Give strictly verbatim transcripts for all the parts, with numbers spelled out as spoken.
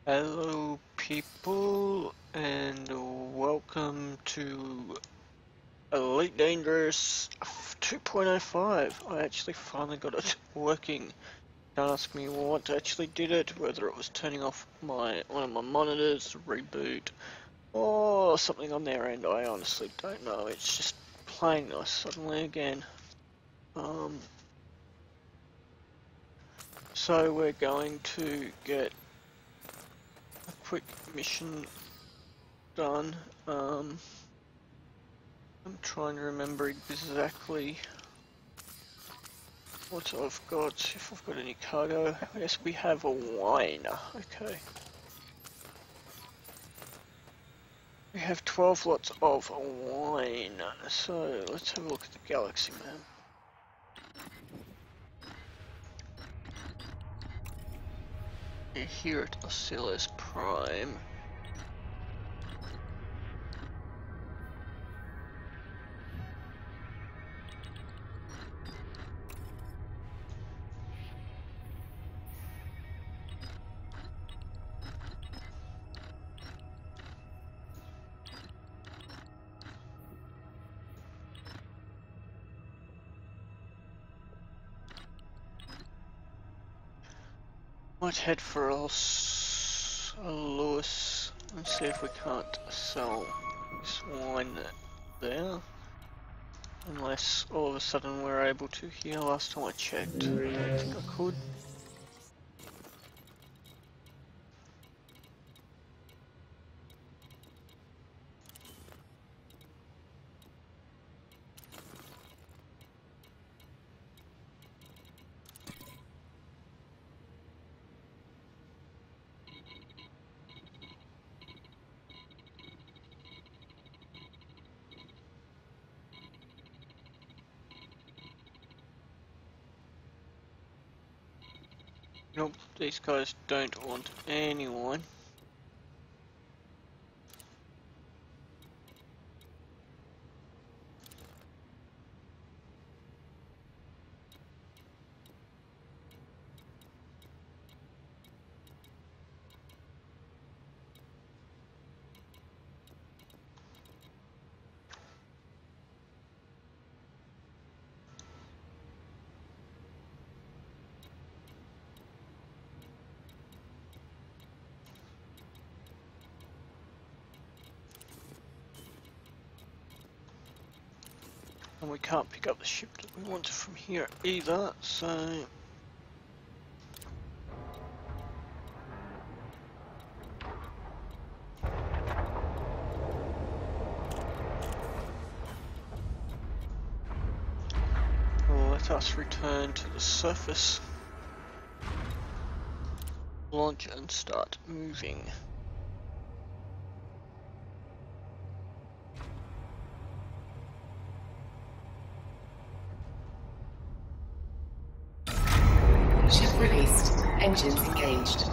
Hello people and welcome to Elite Dangerous two point oh five. I actually finally got it working. Don't ask me what actually did it, whether it was turning off my one of my monitors, reboot, or something on their end. I honestly don't know. It's just playing nice suddenly again. Um, so we're going to get a quick mission done. Um, I'm trying to remember exactly what I've got, if I've got any cargo. Yes, we have a wine. Okay. We have twelve lots of wine. So let's have a look at the galaxy map. We're here at Ocellus Prime. Might head for Os Lewis and see if we can't sell this wine there. Unless all of a sudden we're able to here. Last time I checked, I don't think I could. Nope, these guys don't want anyone. And we can't pick up the ship that we wanted from here either, so... let us return to the surface, launch and start moving. Ship released. Engines engaged.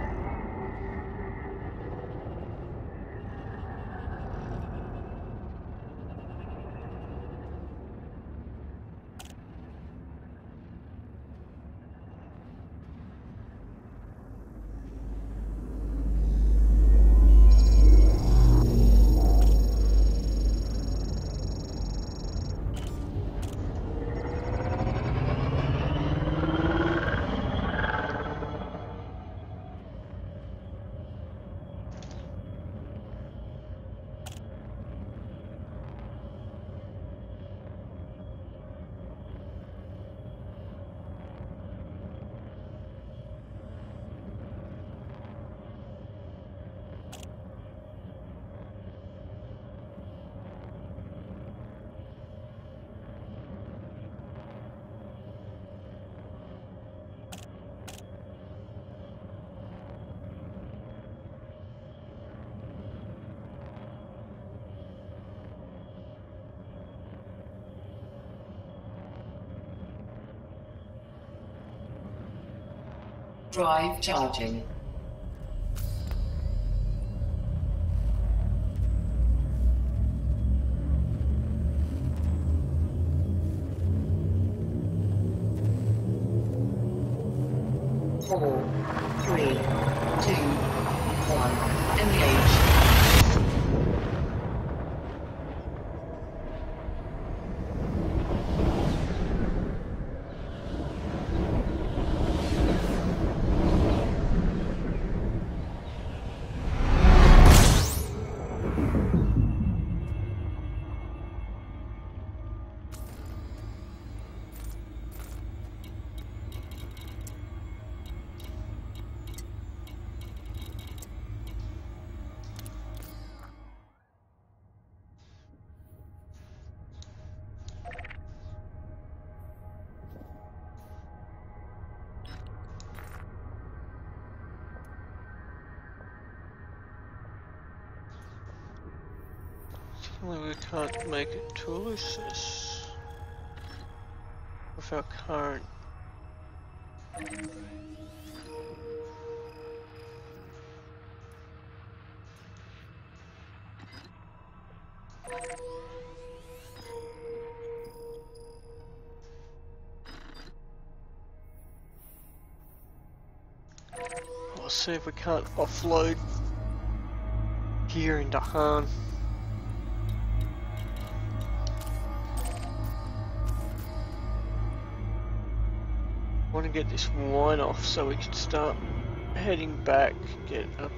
Drive charging. Four, three, two, Definitely we can't make it to Eleusis with our current. We'll see if we can't offload here in Dahan. I want to get this wine off so we can start heading back, get up.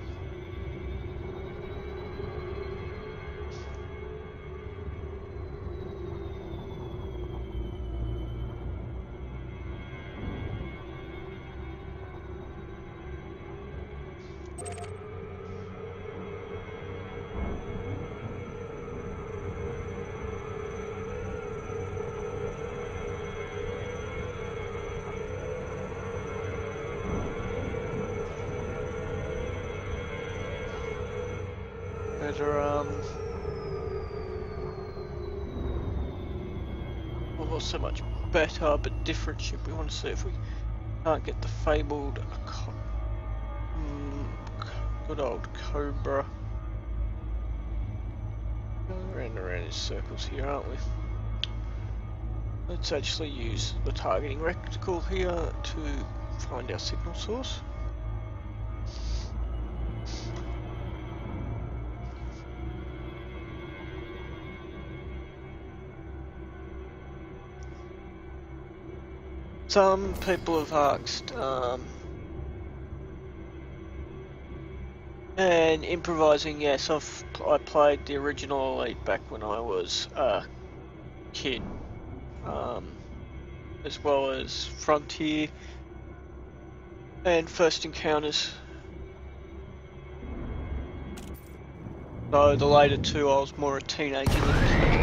Better, um, well, not so much better, but different ship. We want to see if we can't get the fabled, co mm, good old Cobra. Going around and around in circles here, aren't we? Let's actually use the targeting reticle here to find our signal source. Some people have asked, um, and improvising, yes, I've, I played the original Elite back when I was a kid, um, as well as Frontier and First Encounters. Though the later two I was more a teenager than a kid.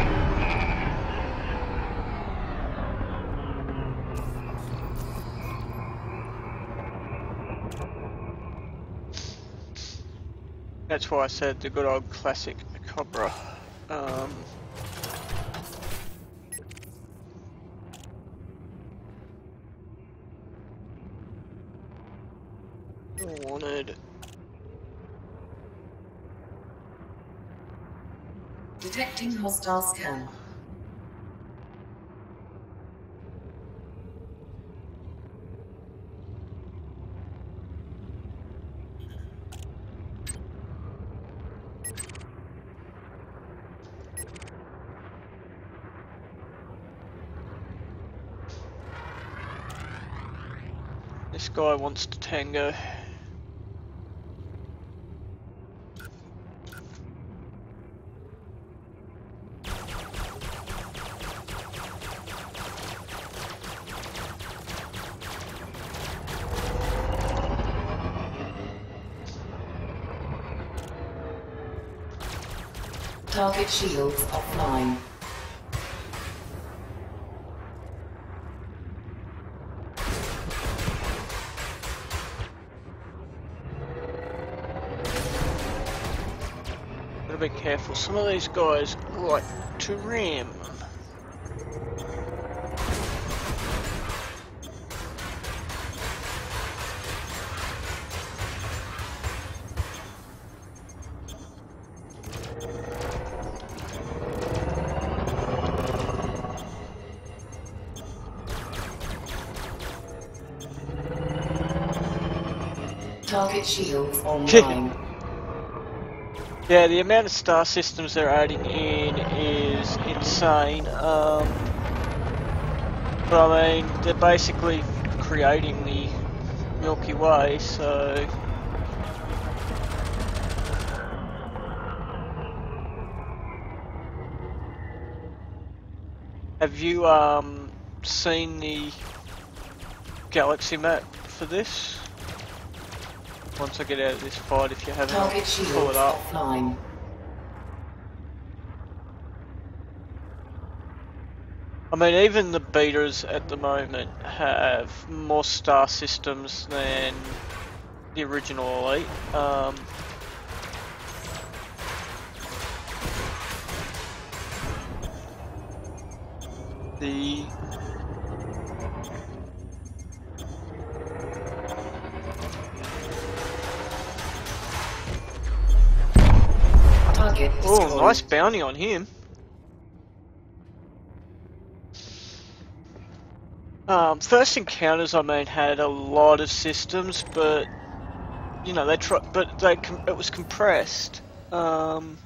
That's why I said the good old classic Cobra. Um, wanted. Detecting hostile scan. This guy wants to tango. Target shields offline. Gotta be careful, some of these guys like to ram. Target shields online. Yeah, the amount of star systems they're adding in is insane. Um, but I mean, they're basically creating the Milky Way, so... Have you um, seen the galaxy map for this? Once I get out of this fight, if you haven't, Target pull it up. Offline. I mean, even the betas at the moment have more star systems than the original Elite. Um, the Target oh, destroyed. nice bounty on him. Um, first encounters, I mean, had a lot of systems, but you know they try, but they com it was compressed. Um,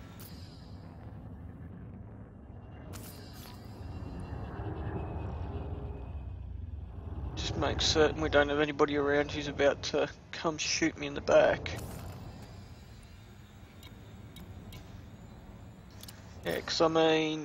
just make certain we don't have anybody around who's about to come shoot me in the back. Yeah, 'cause I mean,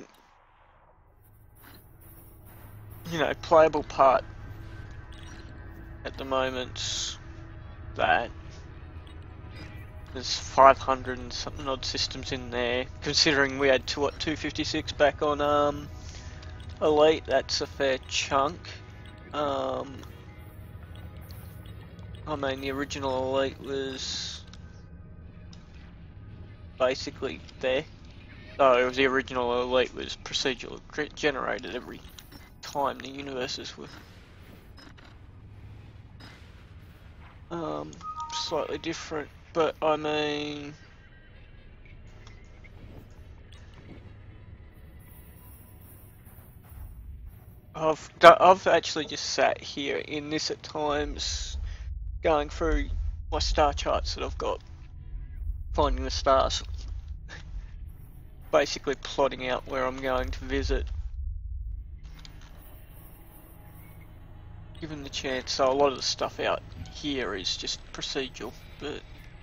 you know, playable part at the moment's that. There's five hundred and something odd systems in there. Considering we had two, what, two fifty-six back on um, Elite, that's a fair chunk. Um, I mean, the original Elite was basically there. So the original Elite was procedural generated every time the universes were um, slightly different. But I mean, I've I've actually just sat here in this at times, going through my star charts that I've got, finding the stars, basically plotting out where I'm going to visit, given the chance. So a lot of the stuff out here is just procedural, but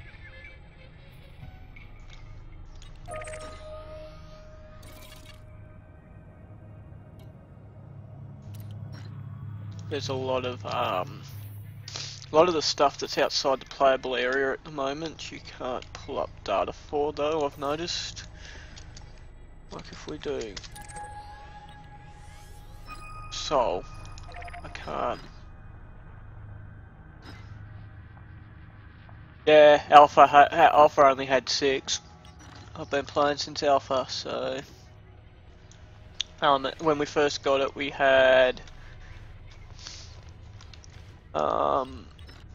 there's a lot of um, a lot of the stuff that's outside the playable area at the moment you can't pull up data for, though, I've noticed. Like if we do Sol, I can't. Yeah, Alpha ha Alpha only had six. I've been playing since Alpha, so um, when we first got it, we had um,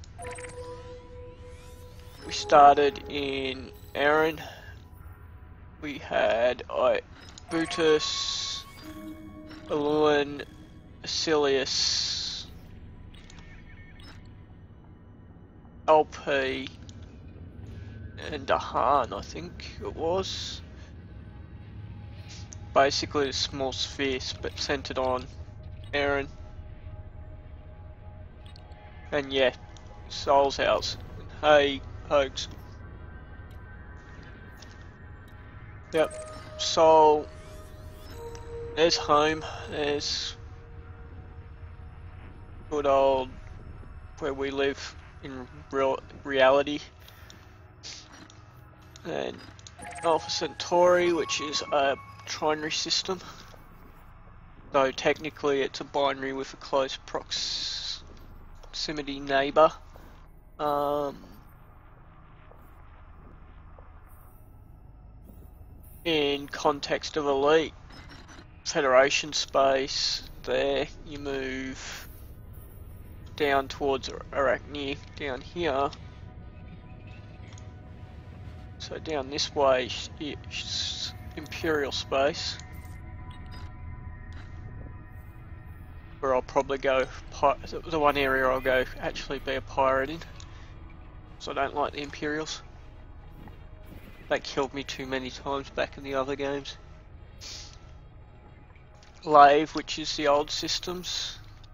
we started in Aaron. We had I Brutus, Aluan, Asilius, L P, and Dahan, I think it was. Basically a small sphere, but centered on Aaron. And yeah, Sol's house. Hey, Hoax. Yep, Sol. There's home. There's good old where we live in real reality. And Alpha Centauri, which is a trinary system. Though technically it's a binary with a close proximity neighbour. Um, in context of Elite, Federation space, there you move down towards Arachne, down here. So down this way is Imperial space, where I'll probably go, the one area I'll go actually be a pirate in, so I don't like the Imperials. They killed me too many times back in the other games. Lave, which is the old systems.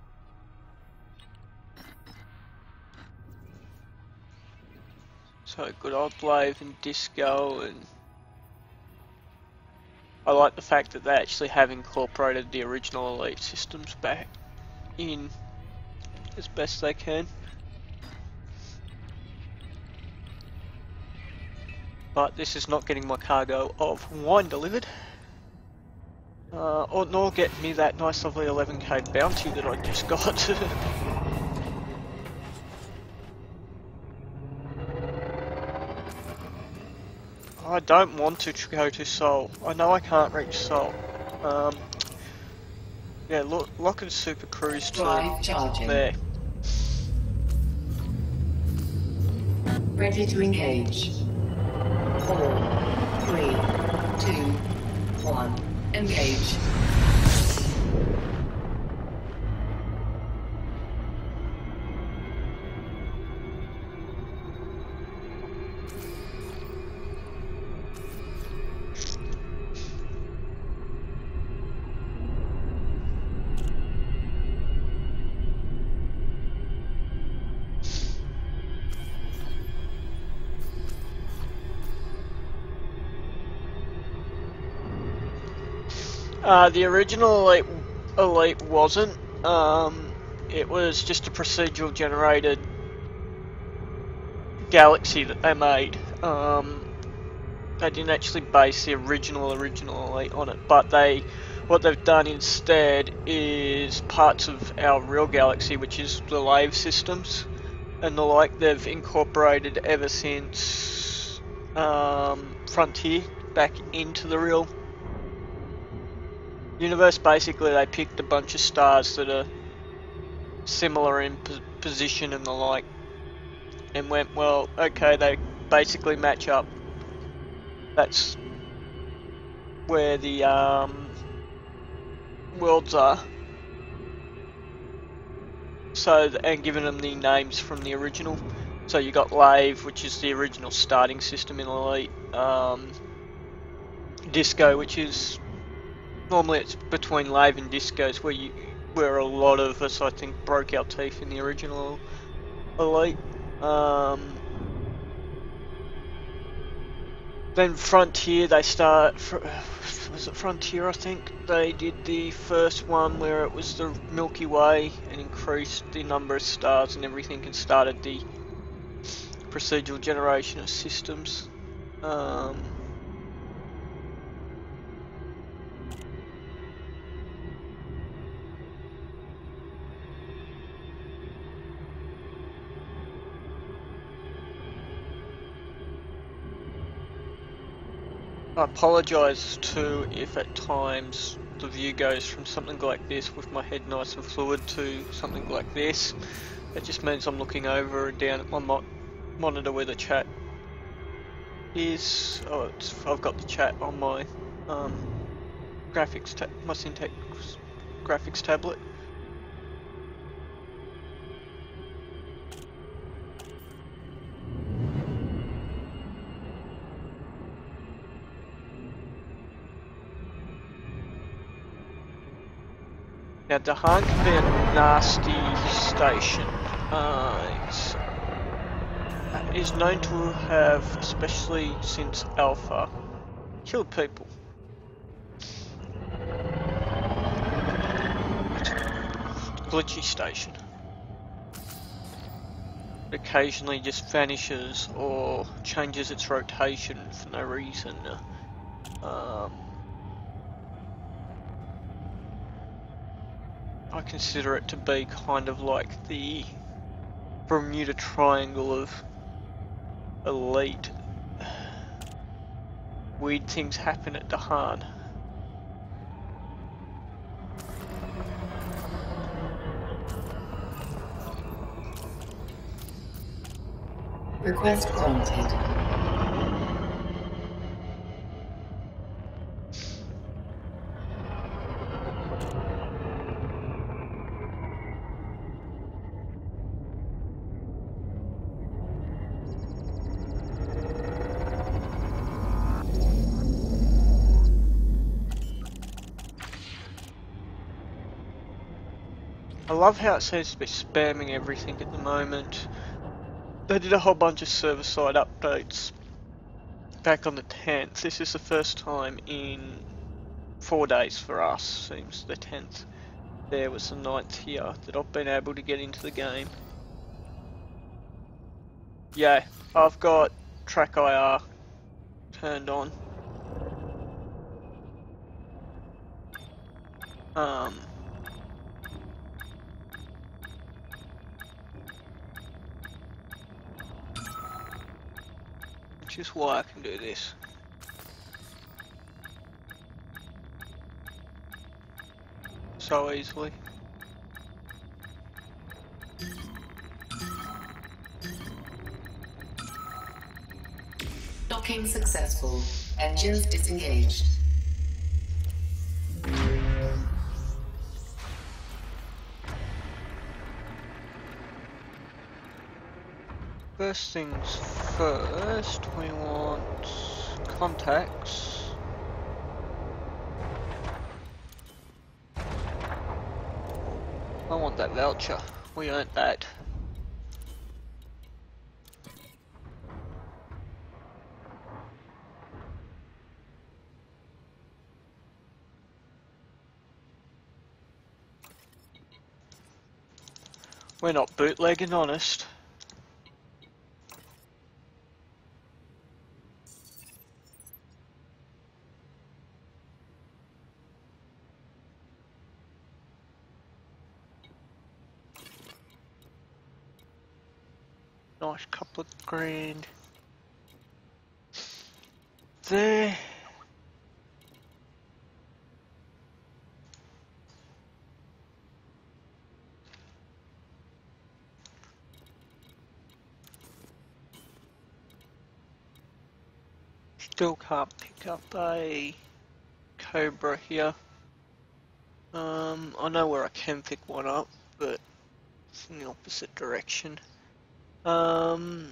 So good old Lave and Disco, and I like the fact that they actually have incorporated the original Elite systems back in as best they can. But this is not getting my cargo of wine delivered. Uh, or nor get me that nice lovely eleven K bounty that I just got. I don't want to go to Sol. I know I can't reach Sol. Um, Yeah, look, lock and super cruise to Drive charging. there. Ready to engage. Four, three, two, one. Engage. Uh, the original Elite, Elite wasn't. Um, it was just a procedural generated galaxy that they made. Um, they didn't actually base the original original Elite on it, but they, what they've done instead is parts of our real galaxy, which is the Lave systems and the like. They've incorporated ever since um, Frontier back into the real universe. Basically, they picked a bunch of stars that are similar in position and the like, and went, well, okay, they basically match up. That's where the um, worlds are. So, and given them the names from the original. So you got Lave, which is the original starting system in Elite. Um, Disco, which is normally it's between Lave and Discos, where you where a lot of us, I think, broke our teeth in the original Elite. Um, then Frontier, they start. Was it Frontier? I think they did the first one where it was the Milky Way and increased the number of stars and everything, and started the procedural generation of systems. Um, I apologise too if at times the view goes from something like this with my head nice and fluid to something like this. It just means I'm looking over and down at my mo monitor where the chat is. Oh, it's, I've got the chat on my um, graphics, ta my Syntax graphics tablet. Now, Dahan can be a nasty station. Uh, it's, it is known to have, especially since Alpha, killed people. Glitchy station. It occasionally just vanishes or changes its rotation for no reason. Um, I consider it to be kind of like the Bermuda Triangle of Elite. Weird things happen at Dahan. Request granted. I love how it seems to be spamming everything at the moment. They did a whole bunch of server-side updates back on the tenth. This is the first time in four days for us, seems the tenth. There was the ninth here that I've been able to get into the game. Yeah, I've got Track I R turned on. Um, which is why I can do this. so easily. Docking successful. Engines disengaged. First things first, we want contacts. I want that voucher. We earned that. We're not bootlegging, honest. Nice couple of grand. There. Still can't pick up a Cobra here. Um, I know where I can pick one up, but it's in the opposite direction. Um,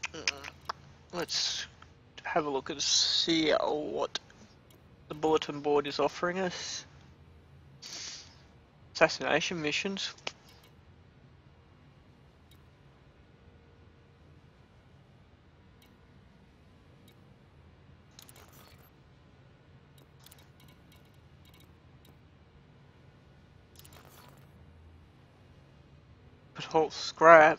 let's have a look and see what the bulletin board is offering us. Assassination missions. But whole scrap.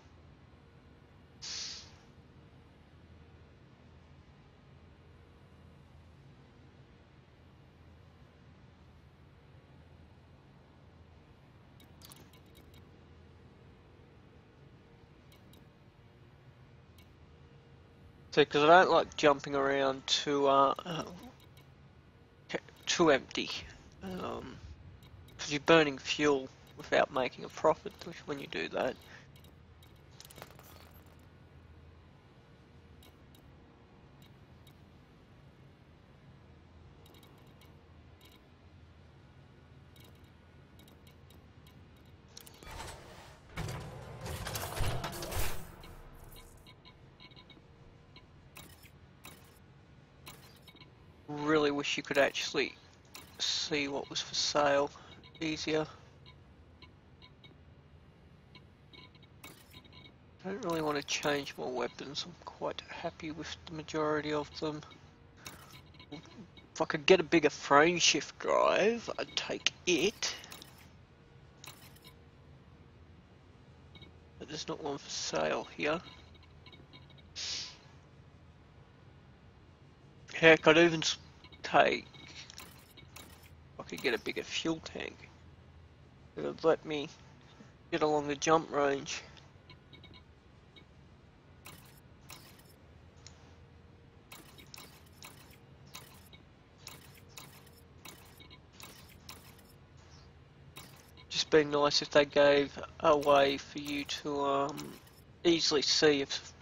So, because I don't like jumping around too, uh, uh too empty. Um, because you're burning fuel without making a profit when you do that. Really wish you could actually see what was for sale easier. I don't really want to change my weapons, I'm quite happy with the majority of them. If I could get a bigger frame shift drive, I'd take it. But there's not one for sale here. Heck, I'd even take, if I could get a bigger fuel tank, it would let me get along the jump range. Just be nice if they gave a way for you to um, easily see if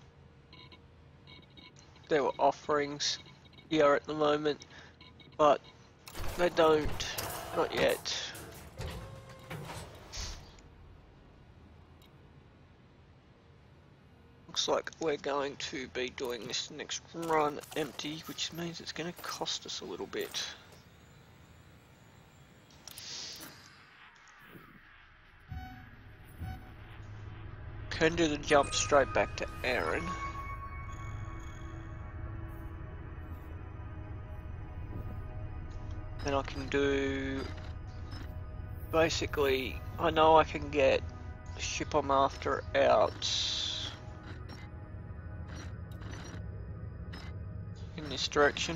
there were offerings here at the moment, but they don't, not yet. Looks like we're going to be doing this next run empty, which means it's going to cost us a little bit. Can do the jump straight back to Aaron. And I can do, basically, I know I can get the ship I'm after out in this direction.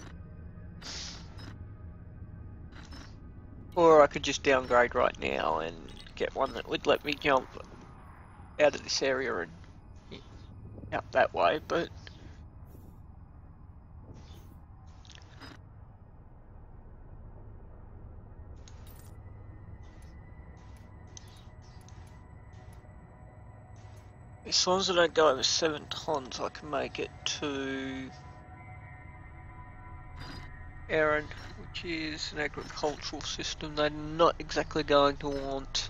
Or I could just downgrade right now and get one that would let me jump out of this area and out that way, but As long as I don't go over seven tons, I can make it to Erin, which is an agricultural system. They're not exactly going to want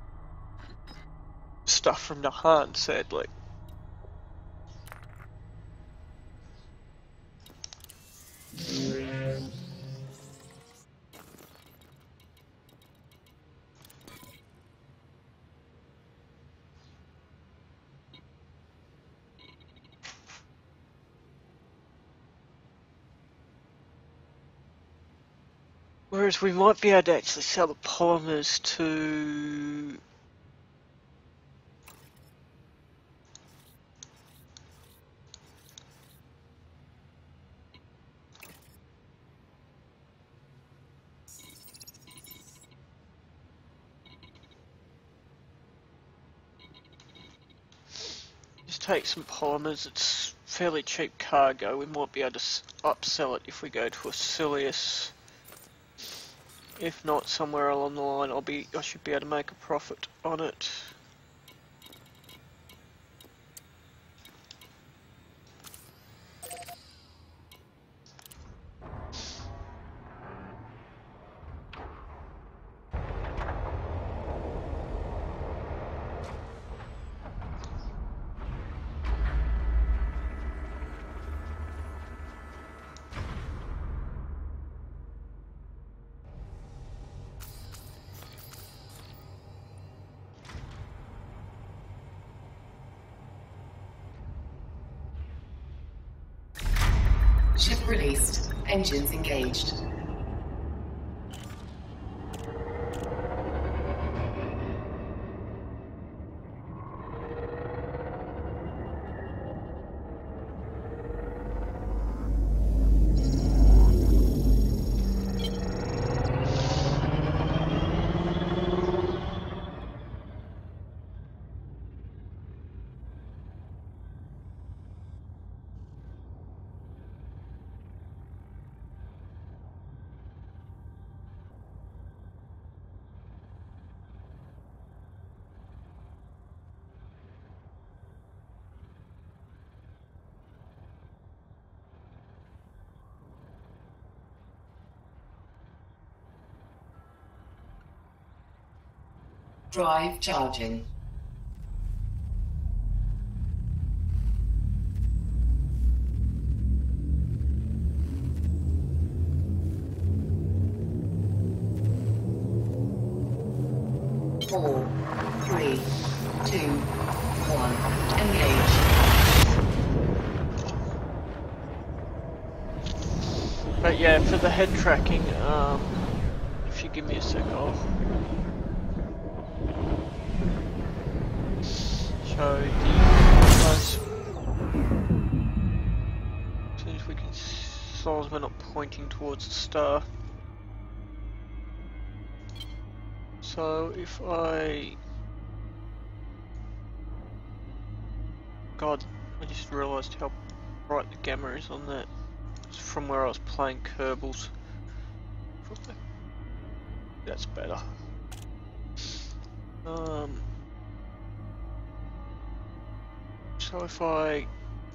stuff from Nahan, sadly. Whereas we might be able to actually sell the polymers to just take some polymers. It's fairly cheap cargo. We might be able to upsell it if we go to Acilius. If not, somewhere along the line, I'll be I should be able to make a profit on it. Ship released. Engines engaged. Drive charging. Four, three, two, one. Engage. But yeah, for the head tracking, um, if you give me a sec, I'll show the guys. As soon as we can, as long as we're not pointing towards the star. So if I, God, I just realised how bright the gamma is on that. It's from where I was playing Kerbals. That's better. Um. So if I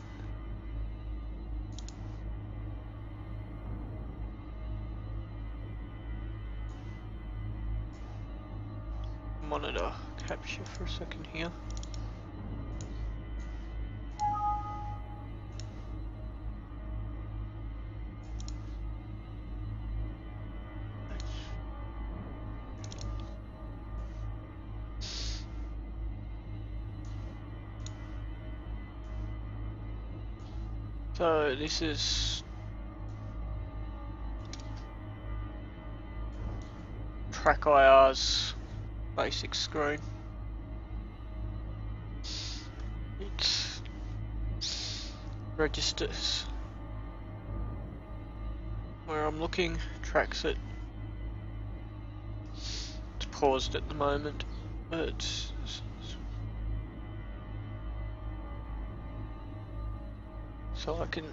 monitor capture for a second here. So this is Track I R's basic screen. It registers where I'm looking, tracks it. It's paused at the moment, but so I can,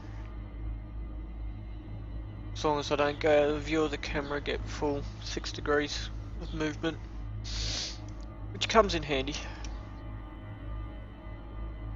as long as I don't go out of the view of the camera, get full six degrees of movement, which comes in handy.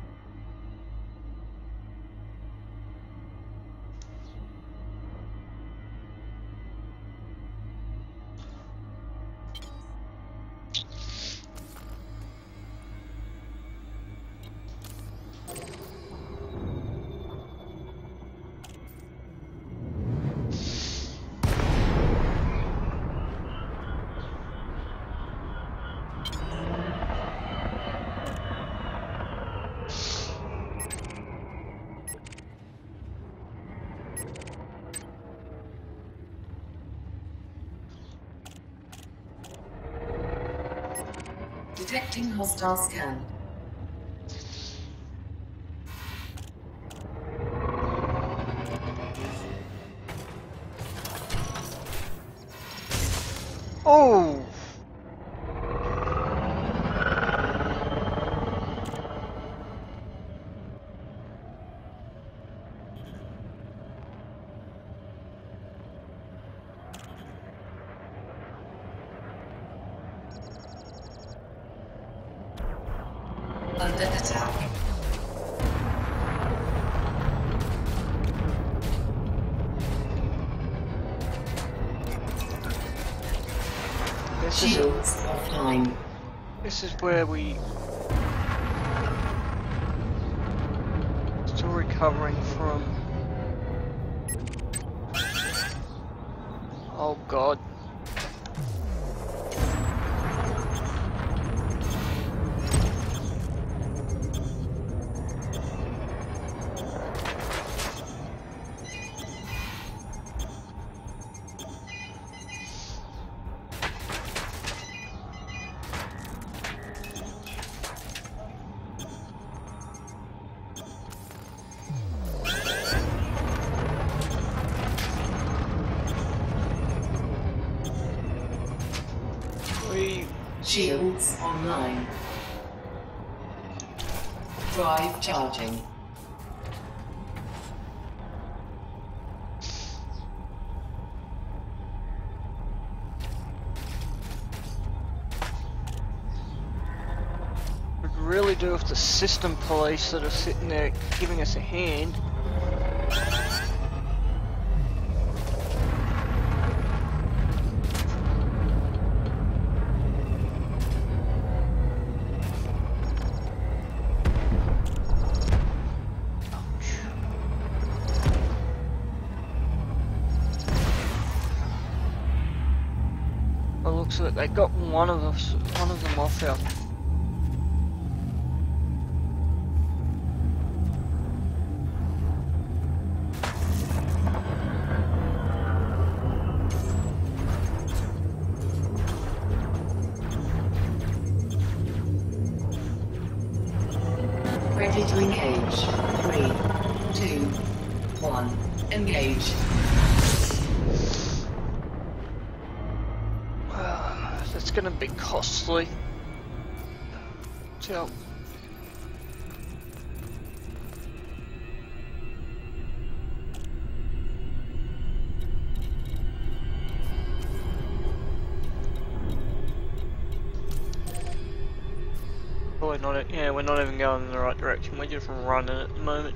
Detecting hostile scan. Oh! Under attack. This is, Shields offline. this is where we... Still recovering from... Oh god. We... Shields online. Drive charging. would really do if the system police that are sitting there giving us a hand. It looks like they got one of us, one of them off our. Ready to engage. Three, two, one. Engage. That's gonna be costly. So. Probably not. Yeah, we're not even going in the right direction. We're just running at the moment.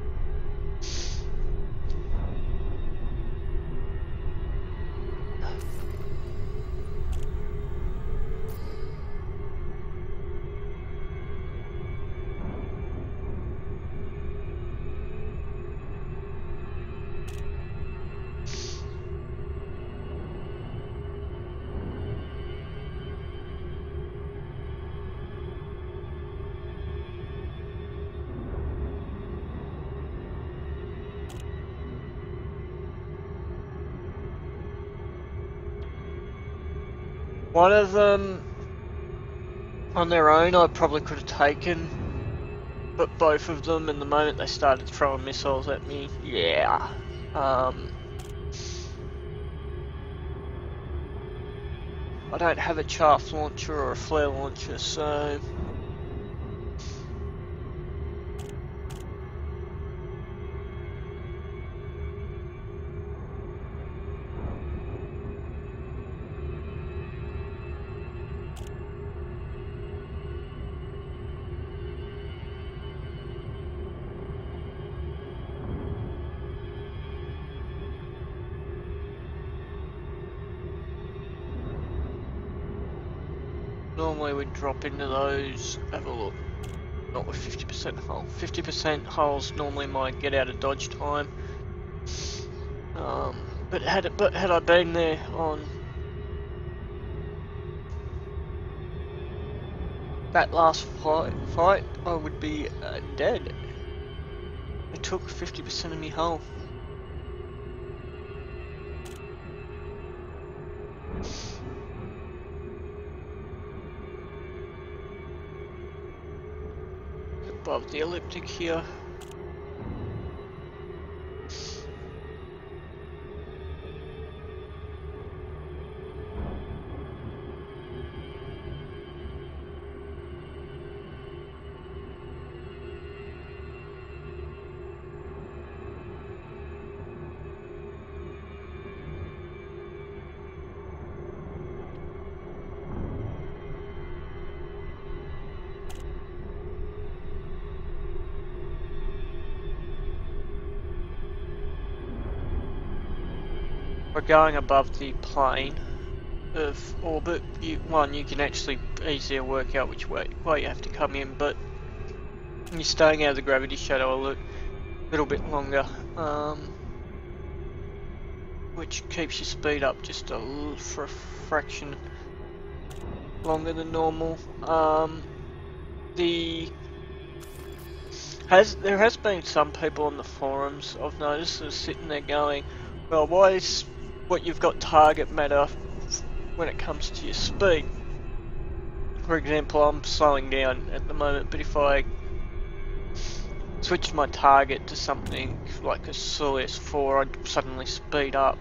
One of them, on their own, I probably could have taken, but both of them, in the moment they started throwing missiles at me, yeah. Um, I don't have a chaff launcher or a flare launcher, so... Normally we'd drop into those, have a look, not with fifty percent hull. fifty percent hull's normally my get out of dodge time. Um, but had it, but had I been there on that last fight, fight I would be uh, dead. It took fifty percent of me hull. above the elliptic here. We're going above the plane of orbit. You, one, you can actually easier work out which way, way you have to come in, but you're staying out of the gravity shadow a little, little bit longer, um, which keeps your speed up just a little, for a fraction longer than normal. Um, the has there has been some people on the forums I've noticed that are sitting there going, well, why is what you've got target matter when it comes to your speed? For example, I'm slowing down at the moment, but if I switch my target to something like a Soleus four, I'd suddenly speed up.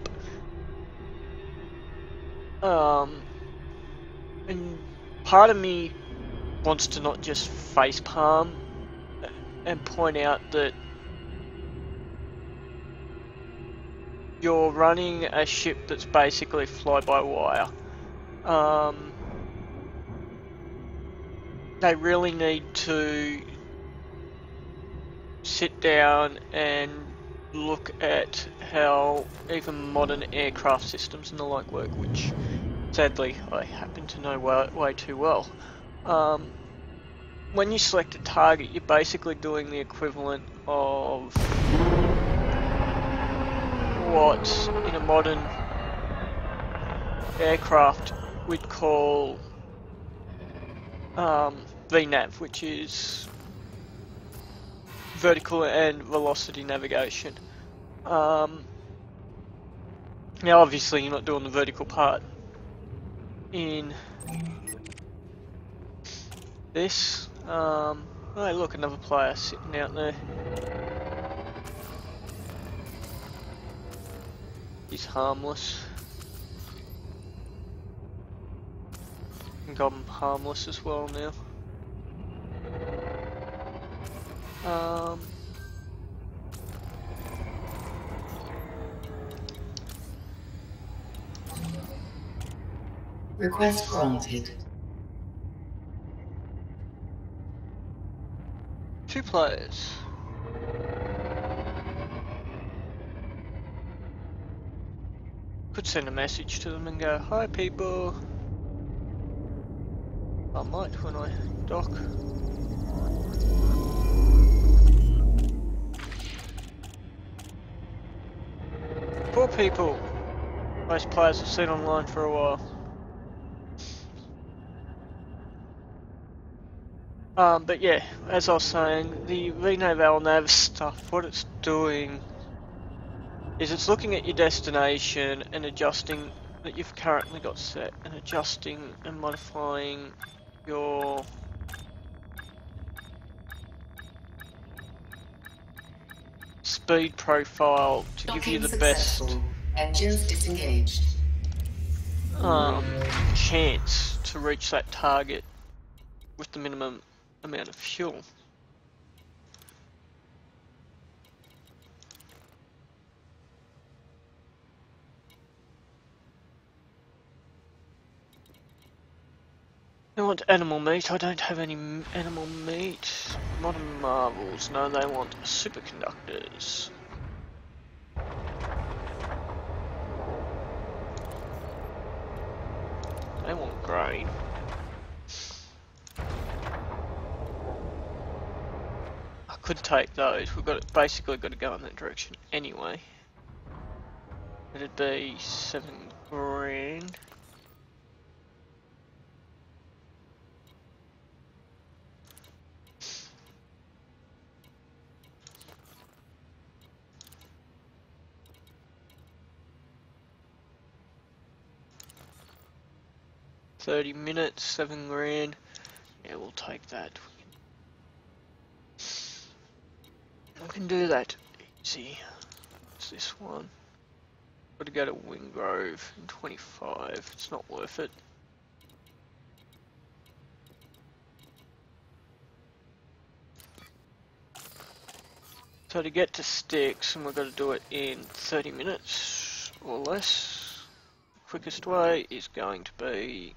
Um, and part of me wants to not just facepalm and point out that you're running a ship that's basically fly-by-wire. Um, they really need to sit down and look at how even modern aircraft systems and the like work, which sadly I happen to know way, way too well. Um, when you select a target, you're basically doing the equivalent of what in a modern aircraft we'd call um, V NAV, which is vertical and velocity navigation. Um, now obviously you're not doing the vertical part in this. Um, oh look, another player sitting out there. He's harmless. I think I'm harmless as well now. Um, Request granted. two players. Could send a message to them and go, hi people. I might when I dock. Poor people. Most players I've seen online for a while. Um, but yeah, as I was saying, the V NAV L NAV stuff, what it's doing is it's looking at your destination and adjusting that you've currently got set and adjusting and modifying your speed profile to give you the best Engines disengaged. um, chance to reach that target with the minimum amount of fuel. They want animal meat. I don't have any m animal meat. Modern marvels. No, they want superconductors. They want grain. I could take those. We've got basically got to go in that direction anyway. It'd be seven grand. Thirty minutes, seven grand. Yeah, we'll take that. I can do that easy. What's this one? Got to go to Wingrove in twenty-five. It's not worth it. So to get to Styx, and we're going to do it in thirty minutes or less. The quickest way is going to be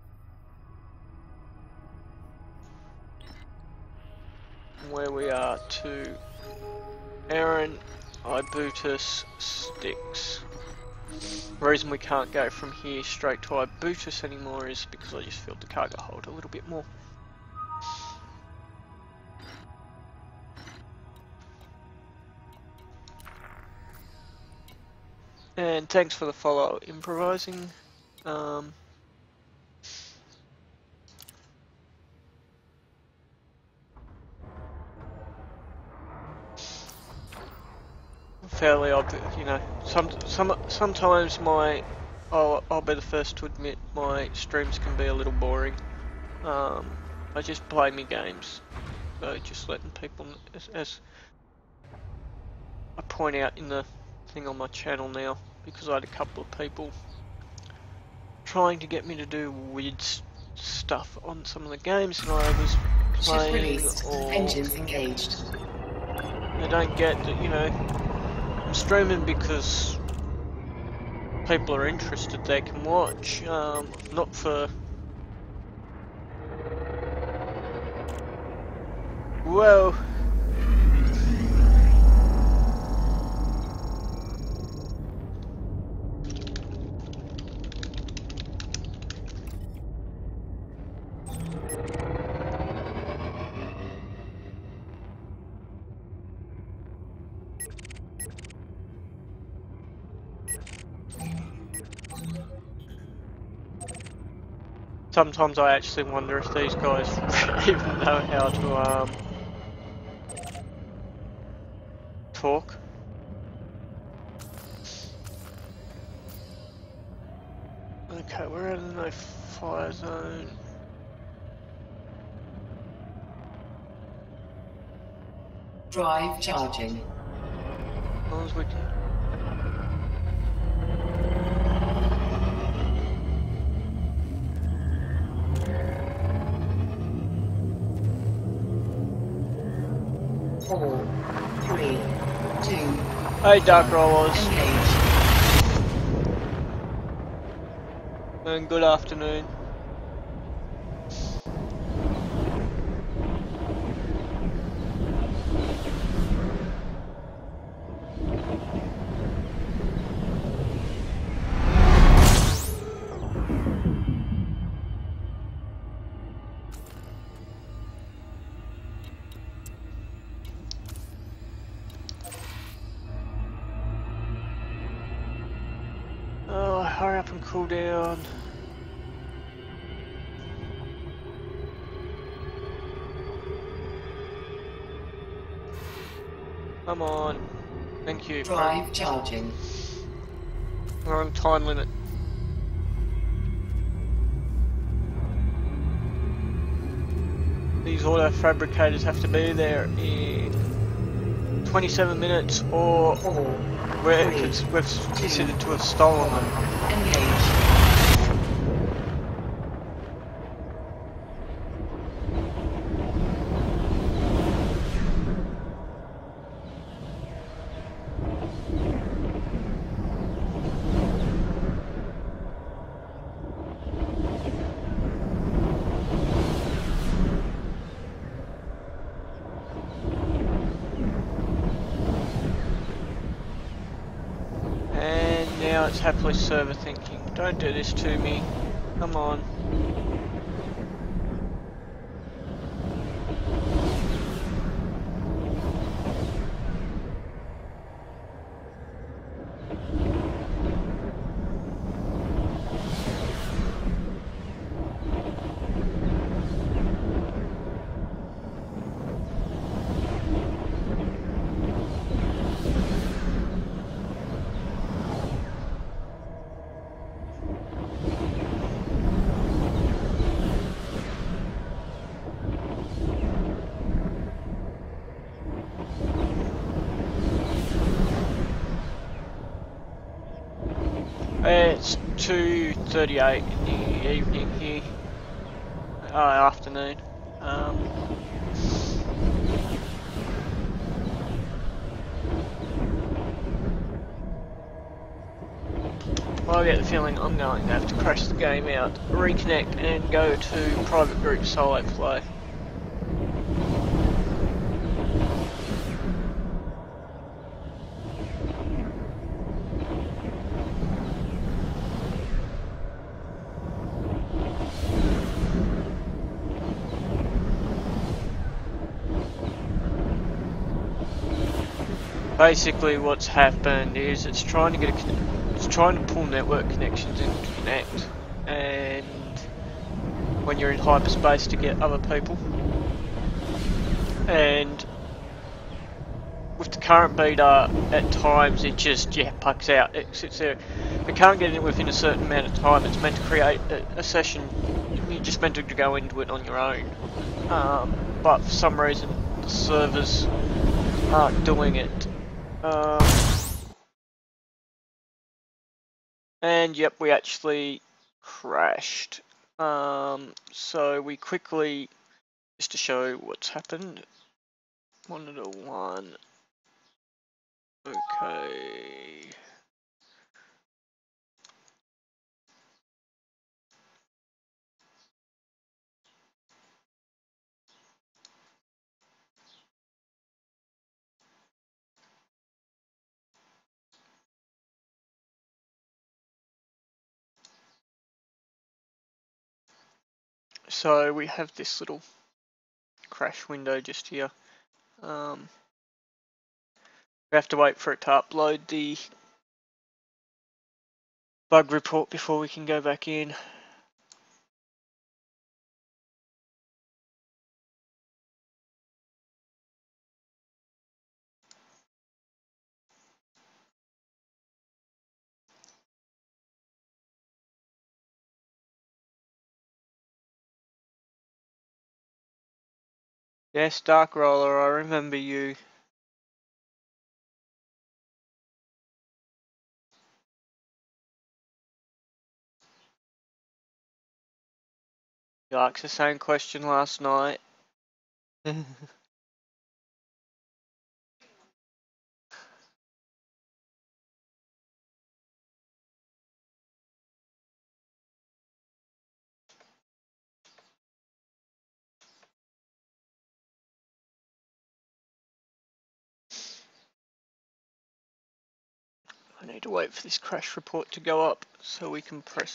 where we are to Aaron, Ibutus, Styx. The reason we can't go from here straight to Ibutus anymore is because I just filled the cargo hold a little bit more. And thanks for the follow, improvising. Um, fairly obvious, you know. Some some sometimes my I'll I'll be the first to admit my streams can be a little boring. Um, I just play me games, so just letting people as, as I point out in the thing on my channel now, because I had a couple of people trying to get me to do weird s stuff on some of the games that I was playing, or engines engaged. They don't get that, you know, I'm streaming because people are interested, they can watch, um, not for... Whoa! Sometimes I actually wonder if these guys even know how to um, talk. Okay, we're out of the no-fire zone. Drive charging. As long as we can. Four, three, two. Hey, Dark Rollers. Engage. And good afternoon. Oh, hurry up and cool down. Come on. Thank you. Drive charging. We're on time limit. These auto fabricators have to be there in twenty-seven minutes, or Four, we're three, cons we're considered to have stolen them. engage. And now it's happily server thinking. Don't do this to me. Come on. two thirty-eight in the evening here, uh, afternoon. Um, I get the feeling I'm going to have to crash the game out, reconnect, and go to private group solo play. Basically, what's happened is it's trying to get a, it's trying to pull network connections in to connect, and when you're in hyperspace to get other people, and with the current beta, at times it just yeah pucks out. It sits there. It can't get in within a certain amount of time. It's meant to create a, a session. You're just meant to go into it on your own, um, but for some reason the servers aren't doing it. Um, and yep, we actually crashed. Um, so we quickly, just to show what's happened, monitor one. Okay. So we have this little crash window just here. Um, we have to wait for it to upload the bug report before we can go back in. Yes, Dark Roller, I remember you. You asked the same question last night. I need to wait for this crash report to go up so we can press.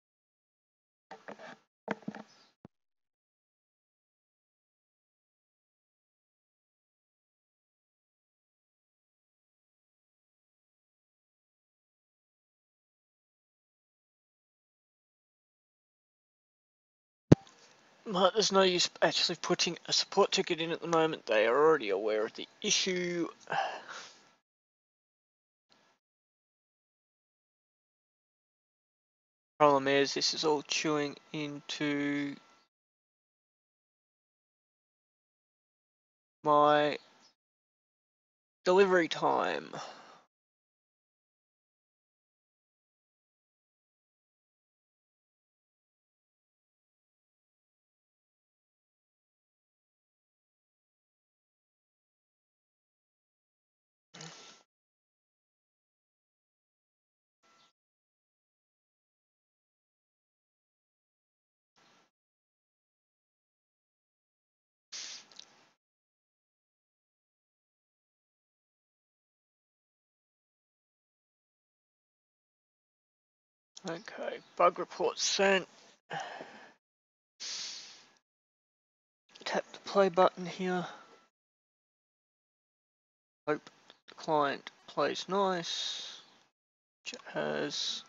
But there's no use actually putting a support ticket in at the moment. They are already aware of the issue. Problem is, this is all chewing into my delivery time. Okay, bug report sent. Tap the play button here. Hope the client plays nice. Which it has.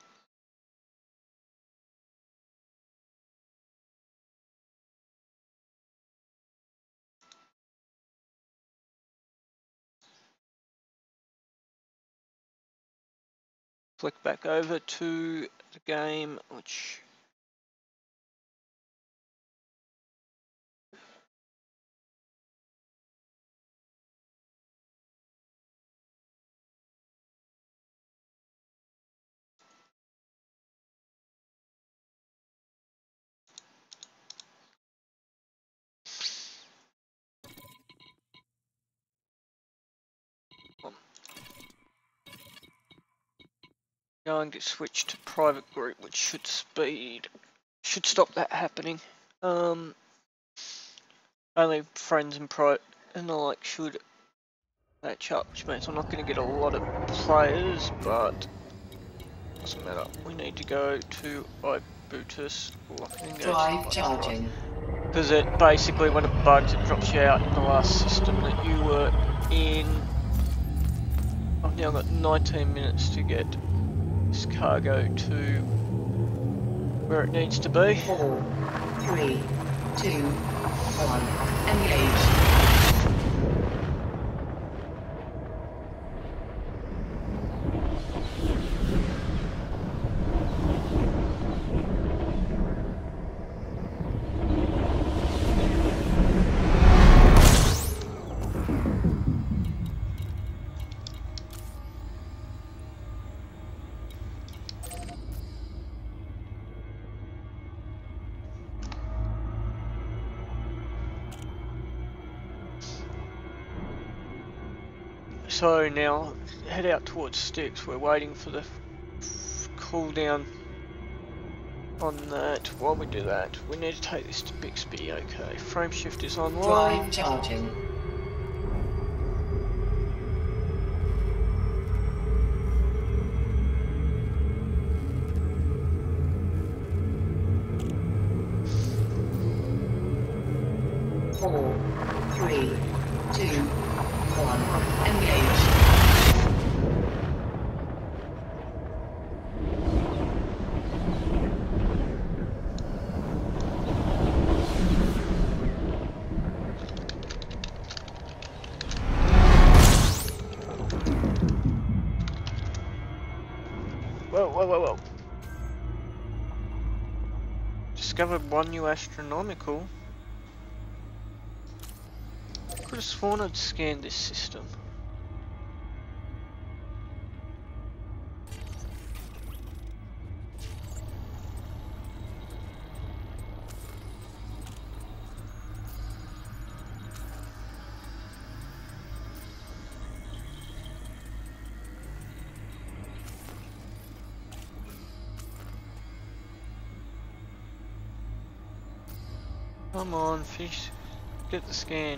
Flick back over to the game, which going to switch to private group, which should speed, should stop that happening. Um, only friends and pro and the like should match up, which means I'm not going to get a lot of players, but doesn't matter. We need to go to iBootus, lock and engage. Drive charging. Because it basically, when it bugs, it drops you out in the last system that you were in. I've now got nineteen minutes to get this cargo to where it needs to be. Four, three, two, one. Engage. So now head out towards Styx. We're waiting for the cooldown on that. While we do that, we need to take this to Bixby. Okay, frame shift is online. Drive charging. Four, three, two, one. Engage. Whoa, whoa, whoa, whoa. Discovered one new astronomical. Could have sworn I'd scanned this system. Come on, fish. Get the scan.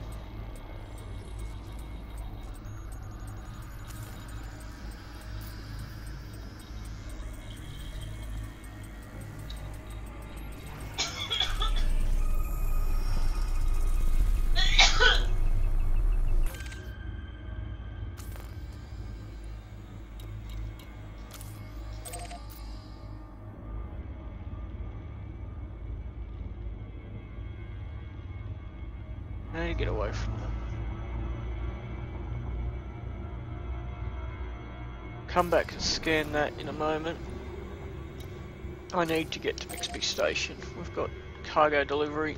I need to get away from them. Come back and scan that in a moment. I need to get to Bixby Station. We've got cargo delivery.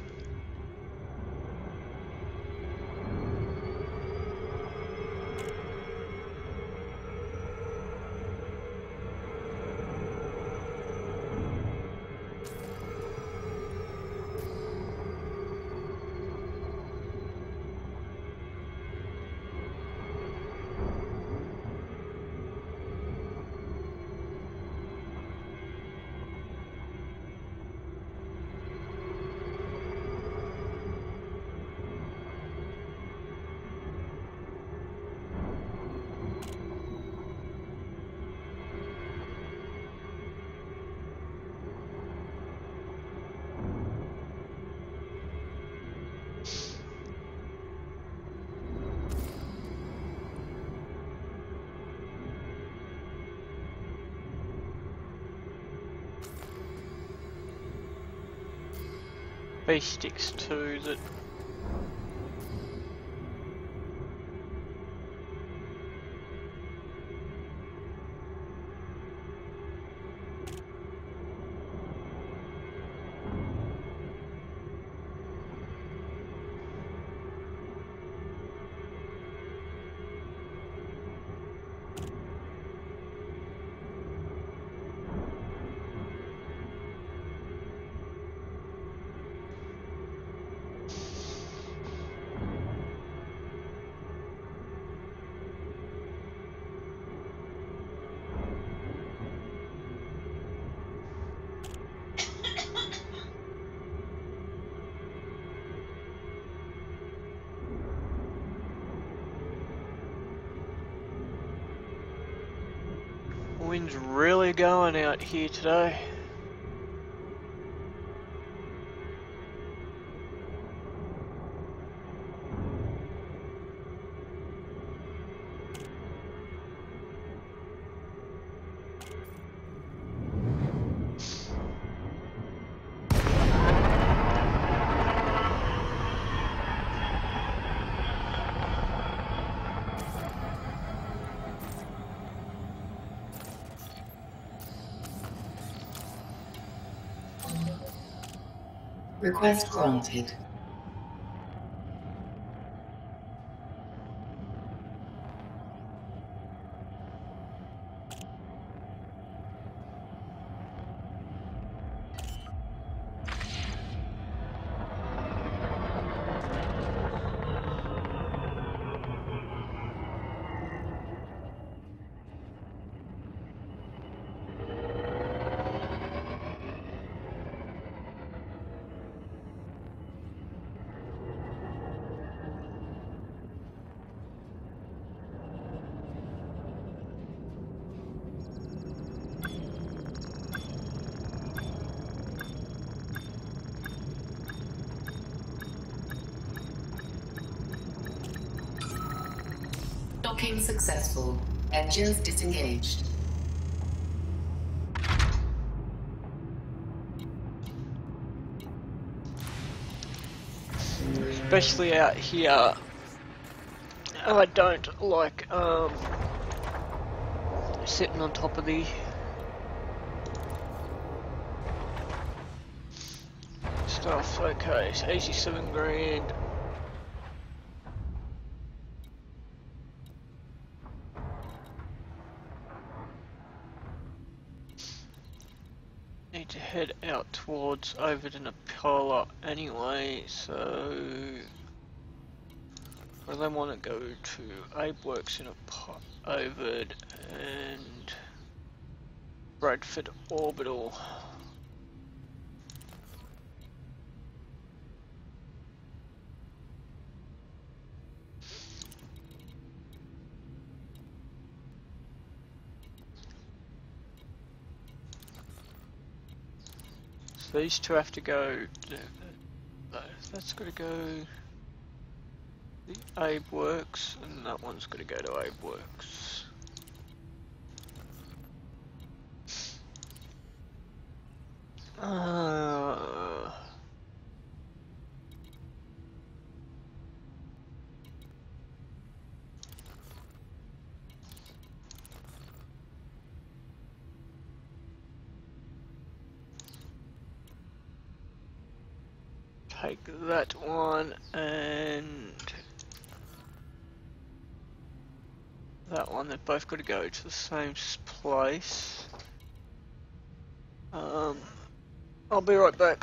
B sticks too that sun's really going out here today. Request granted. Docking successful. Engines disengaged. Especially out here, I don't like um, sitting on top of the stuff. Okay, it's eighty-seven grand. Need to head out towards Ovid and Apollo anyway, so I then want to go to Abe Works in Apo- Ovid and Bradford Orbital. So these two have to go. That's got to go. The Abe Works, and that one's got to go to Abe Works. Uh, take that one and that one. They've both got to go to the same place. Um, I'll be right back.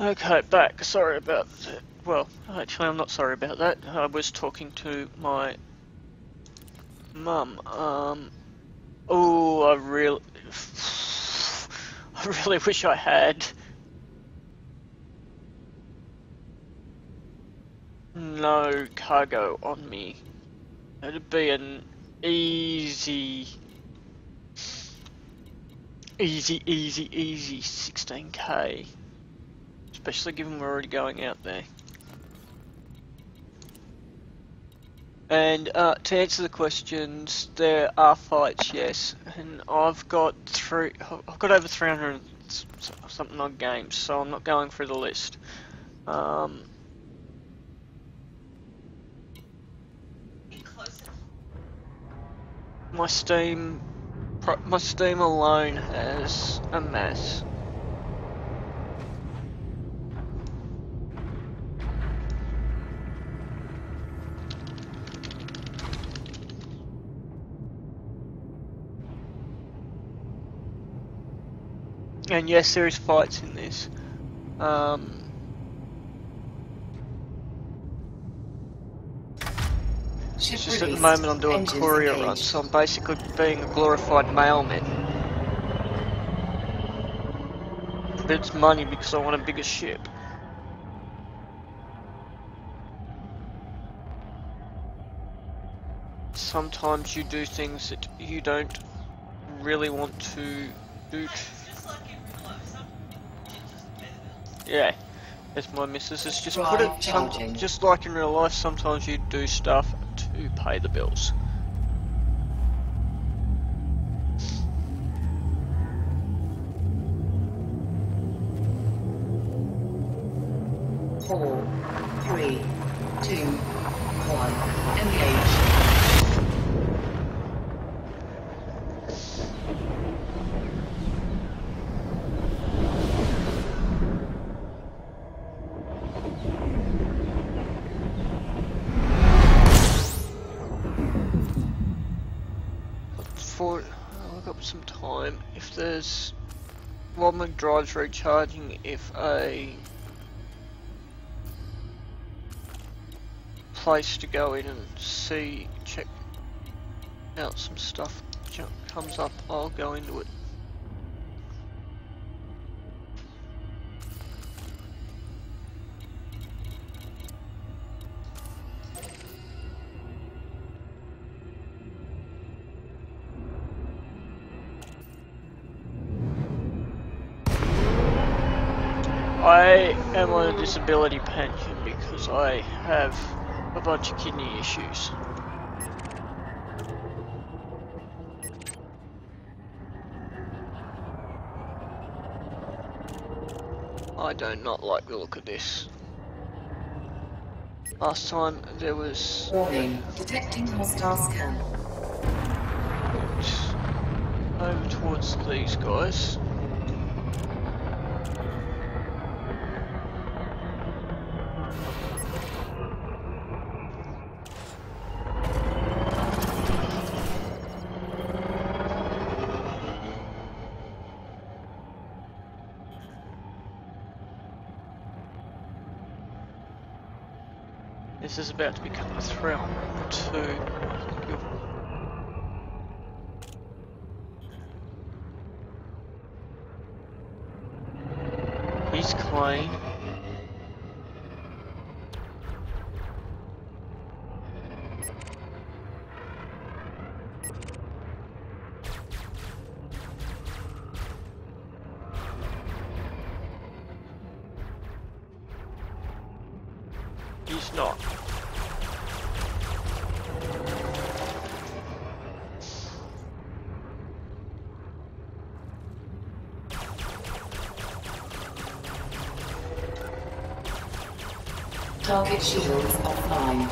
Okay, back. Sorry about that. Well, actually, I'm not sorry about that. I was talking to my mum. Um, oh, I really, I really wish I had. No cargo on me. It'd be an easy, easy, easy, easy sixteen K. Especially given we're already going out there. And uh, to answer the questions, there are fights, yes, and I've got three. I've got over three hundred something odd games, so I'm not going through the list. Um, my Steam, my Steam alone has a mess. And yes, there is fights in this. Um, it's just at the moment I'm doing courier runs, so I'm basically being a glorified mailman. But it's money because I want a bigger ship. Sometimes you do things that you don't really want to do. Yeah, as my missus has just put it, some, just like in real life, sometimes you do stuff to pay the bills. Four, three, two, one, engage. For I've got some time. If there's while my drive's recharging, if a place to go in and see, check out some stuff comes up, I'll go into it. I am on a disability pension because I have a bunch of kidney issues. I do not like the look of this. Last time there was... Warning, detecting hostile scan. Over towards these guys. This is about to become a thrill too. He's clean. He's not. Target shields offline.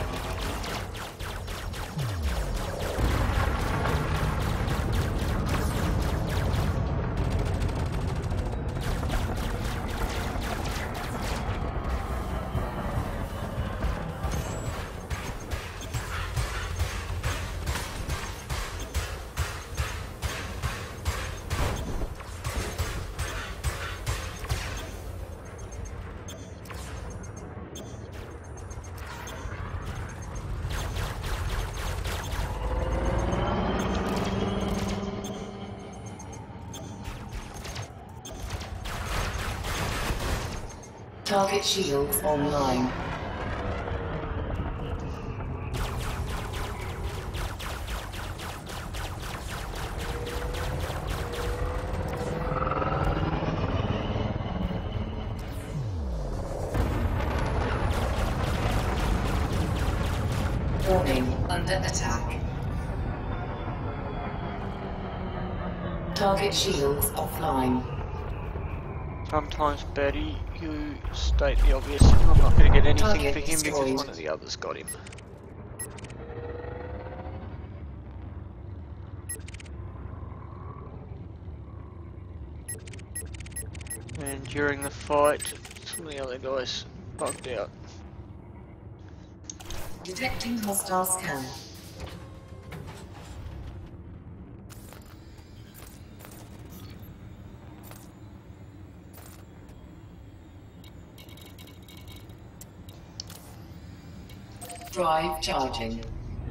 Target shields online. Warning, under attack. Target shields offline. Sometimes, Betty, you state the obvious. I'm not going to get anything Target for him because destroyed. one of the others got him. And during the fight, some of the other guys bugged out. Detecting hostile scan. Drive charging.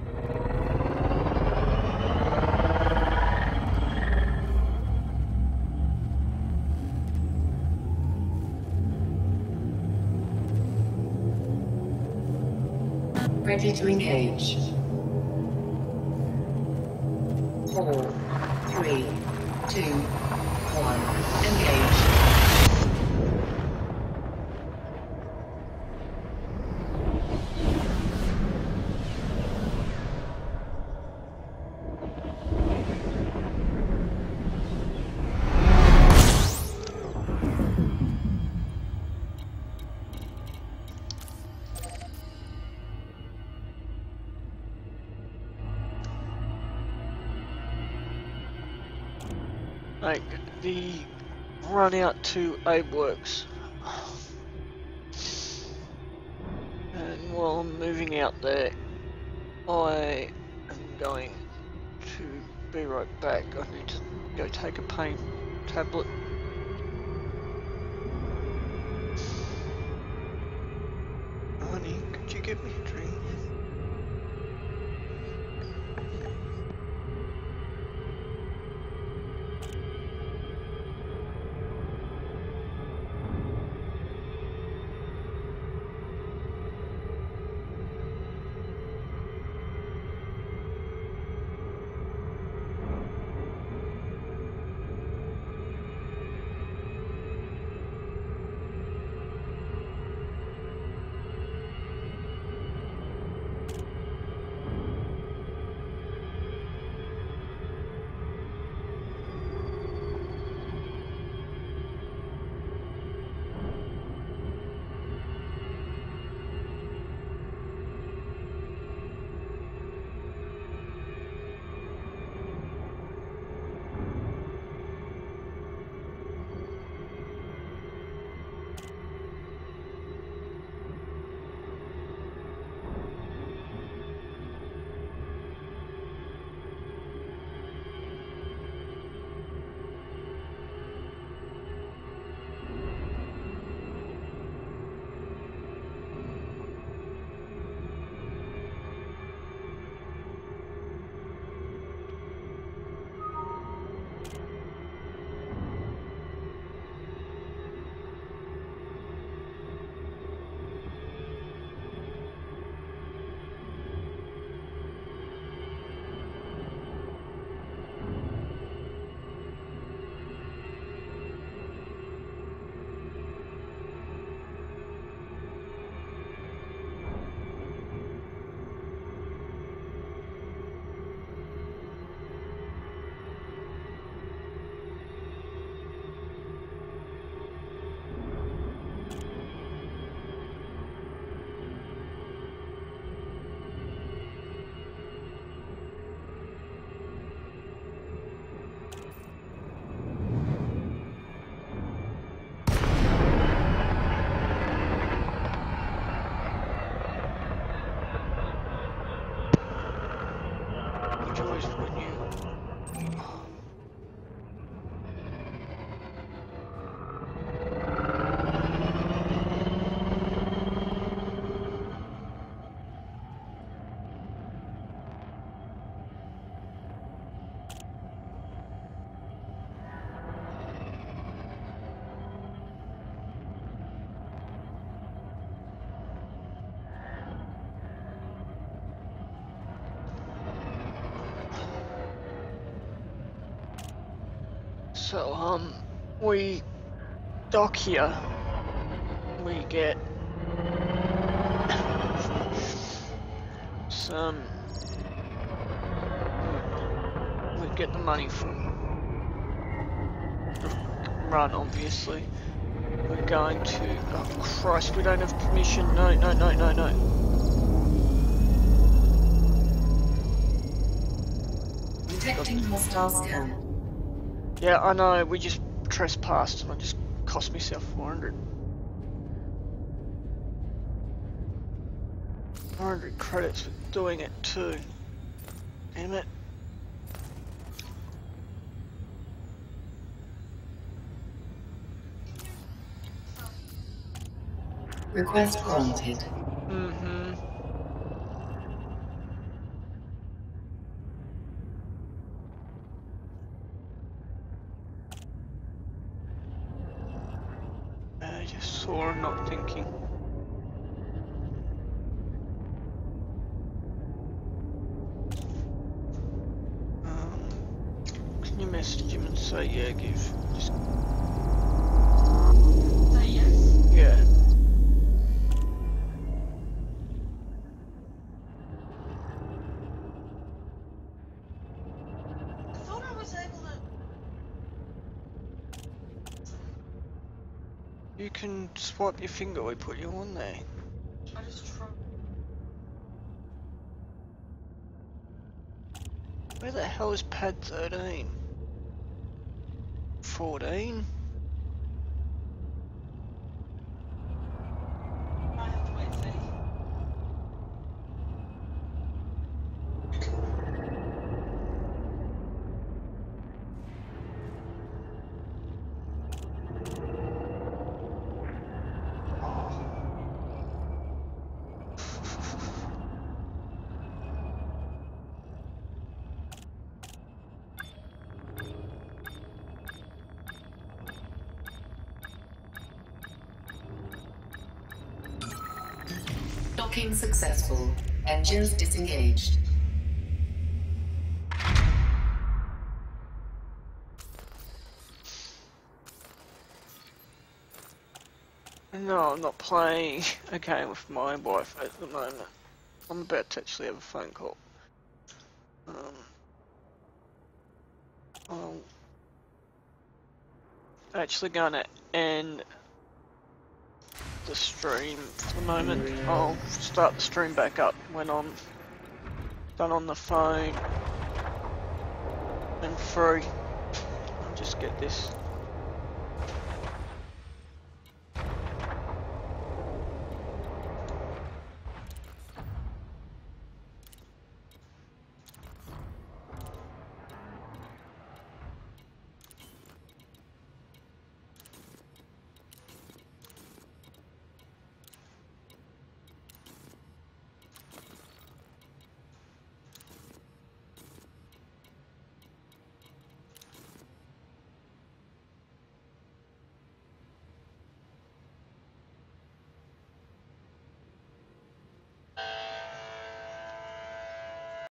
Ready to engage. Four, three, two, one. Engage. Like, the run out to Abe Works. And while I'm moving out there, I am going to be right back. I need to go take a pain tablet. Honey, could you get me a drink? So, um, we dock here. We get some. We get the money from the run, obviously. We're going to. Oh Christ! We don't have permission. No! No! No! No! No! Detecting hostile scan. Yeah, I know. We just trespassed, and I just cost myself four hundred. four hundred credits for doing it too. Damn it. Request granted. Mm-hmm. I just saw him not thinking. Um, can you message him and say, yeah, give, just... Say yes. Yeah. I thought I was able to. You can swipe your finger, we put you on there. I just tried. Where the hell is pad thirteen? fourteen? I have to wait and see. Docking successful. Engines disengaged. No, I'm not playing a game with my wife at the moment. I'm about to actually have a phone call. Um, I'm actually gonna end the stream for the moment. I'll start the stream back up when I'm done on the phone and free. I'll just get this